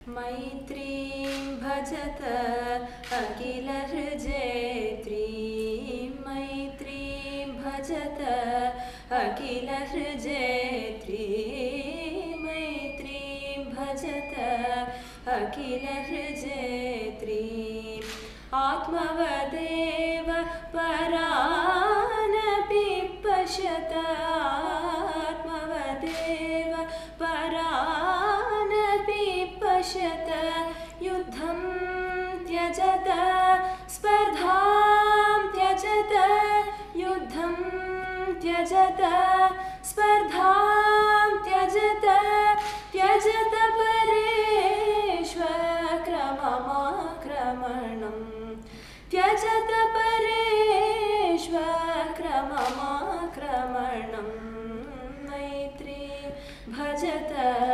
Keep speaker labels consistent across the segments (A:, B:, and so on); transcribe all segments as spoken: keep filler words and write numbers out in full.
A: मैत्रीं भजत अखिलहृजेत्रीं मैत्रीं भजत अखिलहृजेत्रीं मैत्रीं भजत अखिलहृजेत्रीं आत्मवदेव परानपि पश्यत आत्मवदेव परानपि पश्यत युद्धं त्यजत स्पर्धां त्यजत युद्धं त्यजत स्पर्धां त्यजत त्यजत परेष्वक्रममाक्रमणं त्यजत परेष्वक्रममाक्रमणं मैत्रीं भजत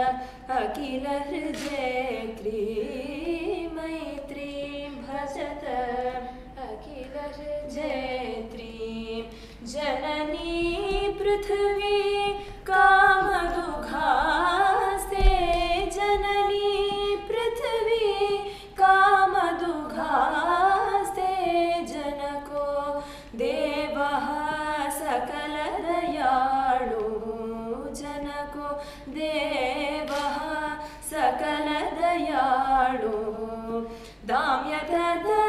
A: अखिलहृजेत्रीं मैत्रीं भजत अखिलहृजेत्रीं जननी पृथ्वी कामदुघास्ते जननी पृथ्वी कामदुघास्ते जनको देवः सकलदयाळु जनको देवः सकलदयाळु दाम्यतदा